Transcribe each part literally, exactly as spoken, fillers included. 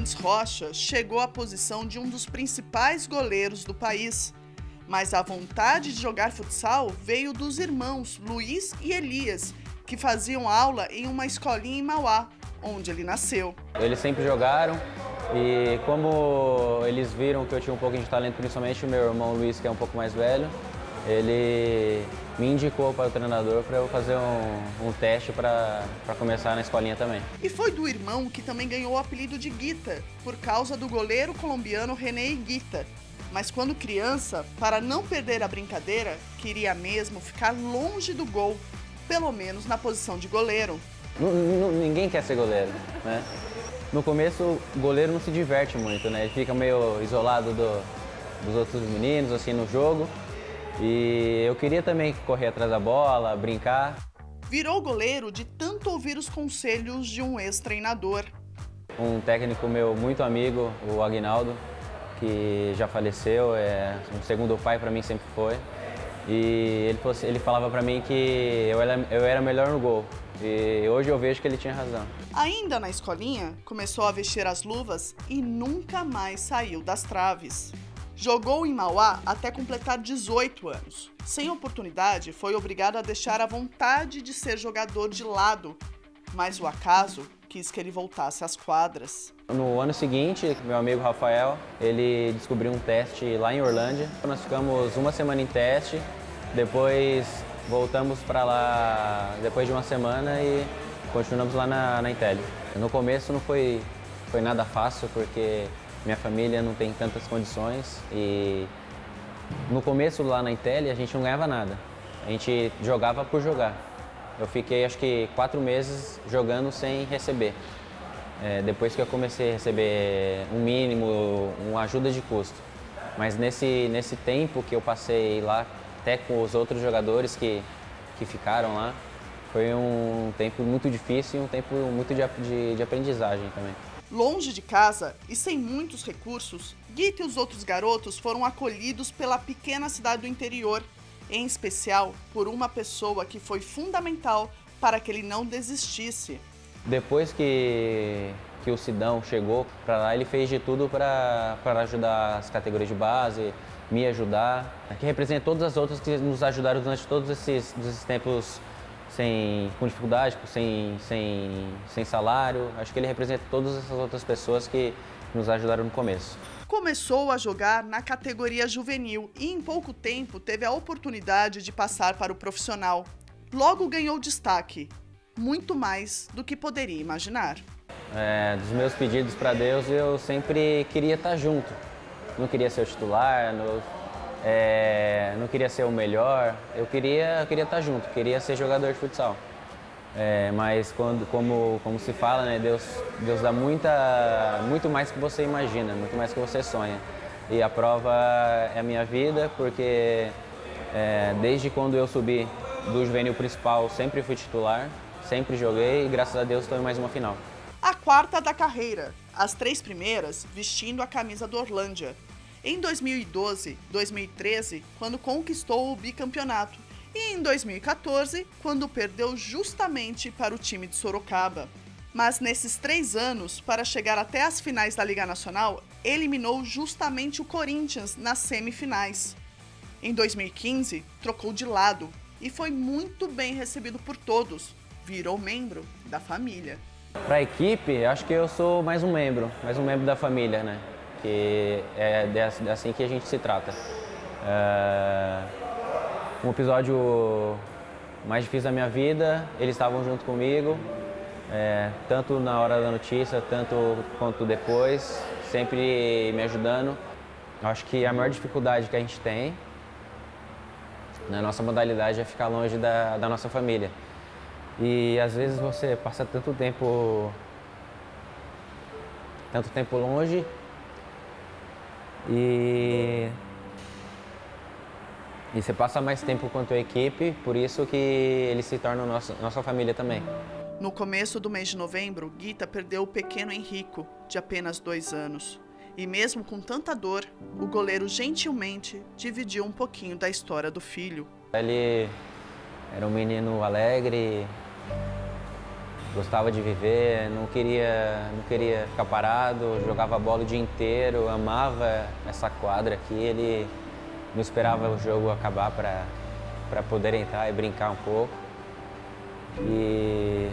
Mendes Rocha chegou à posição de um dos principais goleiros do país. Mas a vontade de jogar futsal veio dos irmãos Luiz e Elias, que faziam aula em uma escolinha em Mauá, onde ele nasceu. Eles sempre jogaram e como eles viram que eu tinha um pouco de talento, principalmente o meu irmão Luiz, que é um pouco mais velho, ele me indicou para o treinador para eu fazer um, um teste para começar na escolinha também. E foi do irmão que também ganhou o apelido de Guita, por causa do goleiro colombiano René Higuita. Mas quando criança, para não perder a brincadeira, queria mesmo ficar longe do gol, pelo menos na posição de goleiro. N- n- ninguém quer ser goleiro, né? No começo, o goleiro não se diverte muito, né? Ele fica meio isolado do, dos outros meninos, assim, no jogo. E eu queria também correr atrás da bola, brincar. Virou goleiro de tanto ouvir os conselhos de um ex-treinador. Um técnico meu muito amigo, o Aguinaldo, que já faleceu, é um segundo pai para mim sempre foi. E ele, ele falava para mim que eu era, eu era melhor no gol. E hoje eu vejo que ele tinha razão. Ainda na escolinha, começou a vestir as luvas e nunca mais saiu das traves. Jogou em Mauá até completar dezoito anos. Sem oportunidade, foi obrigado a deixar a vontade de ser jogador de lado, mas o acaso quis que ele voltasse às quadras. No ano seguinte, meu amigo Rafael, ele descobriu um teste lá em Orlândia. Nós ficamos uma semana em teste, depois voltamos para lá depois de uma semana e continuamos lá na, na Intel. No começo não foi, foi nada fácil, porque minha família não tem tantas condições e no começo lá na Intel a gente não ganhava nada. A gente jogava por jogar. Eu fiquei acho que quatro meses jogando sem receber. É, depois que eu comecei a receber um mínimo, uma ajuda de custo. Mas nesse, nesse tempo que eu passei lá, até com os outros jogadores que, que ficaram lá, foi um tempo muito difícil e um tempo muito de, de, de aprendizagem também. Longe de casa e sem muitos recursos, Guita e os outros garotos foram acolhidos pela pequena cidade do interior, em especial por uma pessoa que foi fundamental para que ele não desistisse. Depois que, que o Sidão chegou para lá, ele fez de tudo para ajudar as categorias de base, me ajudar, que representa todas as outras que nos ajudaram durante todos esses, esses tempos sem, com dificuldade, sem, sem, sem salário. Acho que ele representa todas essas outras pessoas que nos ajudaram no começo. Começou a jogar na categoria juvenil e em pouco tempo teve a oportunidade de passar para o profissional. Logo ganhou destaque, muito mais do que poderia imaginar. É, dos meus pedidos para Deus, eu sempre queria estar junto. Não queria ser o titular, não, é, não queria ser o melhor, eu queria, eu queria estar junto, queria ser jogador de futsal. É, mas quando, como, como se fala, né, Deus, Deus dá muita, muito mais que você imagina, muito mais que você sonha. E a prova é a minha vida, porque é, desde quando eu subi do juvenil principal, sempre fui titular, sempre joguei e graças a Deus estou em mais uma final. A quarta da carreira, as três primeiras vestindo a camisa do Orlândia. Em dois mil e doze, dois mil e treze, quando conquistou o bicampeonato. E em dois mil e quatorze, quando perdeu justamente para o time de Sorocaba. Mas nesses três anos, para chegar até as finais da Liga Nacional, eliminou justamente o Corinthians nas semifinais. Em dois mil e quinze, trocou de lado e foi muito bem recebido por todos. Virou membro da família. Para a equipe, acho que eu sou mais um membro, mais um membro da família, né? Que é assim que a gente se trata. É... Um episódio mais difícil da minha vida, eles estavam junto comigo, é, tanto na hora da notícia, tanto quanto depois, sempre me ajudando. Acho que a maior dificuldade que a gente tem na nossa modalidade é ficar longe da, da nossa família. E às vezes você passa tanto tempo, tanto tempo longe e E você passa mais tempo com a tua equipe, por isso que eles se tornam nossa, nossa família também. No começo do mês de novembro, Guita perdeu o pequeno Henrico, de apenas dois anos. E mesmo com tanta dor, o goleiro gentilmente dividiu um pouquinho da história do filho. Ele era um menino alegre, Gostava de viver, não queria, não queria ficar parado, jogava bola o dia inteiro, amava essa quadra aqui. Ele não esperava o jogo acabar para para poder entrar e brincar um pouco. E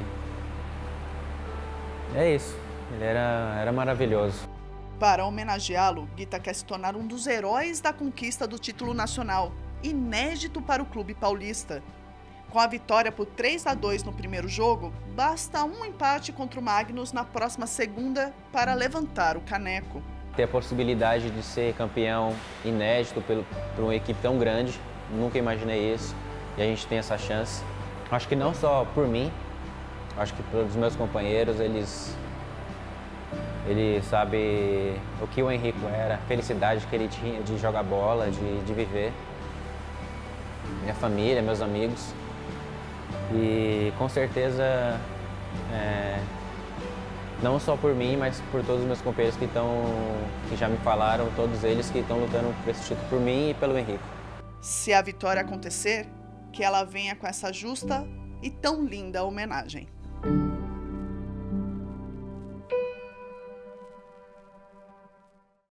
é isso, ele era, era maravilhoso. Para homenageá-lo, Guita quer se tornar um dos heróis da conquista do título nacional, inédito para o clube paulista. Com a vitória por três a dois no primeiro jogo, basta um empate contra o Magnus na próxima segunda para levantar o caneco. Ter a possibilidade de ser campeão inédito por uma equipe tão grande, nunca imaginei isso, e a gente tem essa chance. Acho que não só por mim, acho que pelos meus companheiros, eles, ele sabe o que o Henrico era, a felicidade que ele tinha de jogar bola, de, de viver. Minha família, meus amigos. E com certeza, é, não só por mim, mas por todos os meus companheiros que, tão, que já me falaram, todos eles que estão lutando por esse título por mim e pelo Henrico. Se a vitória acontecer, que ela venha com essa justa e tão linda homenagem.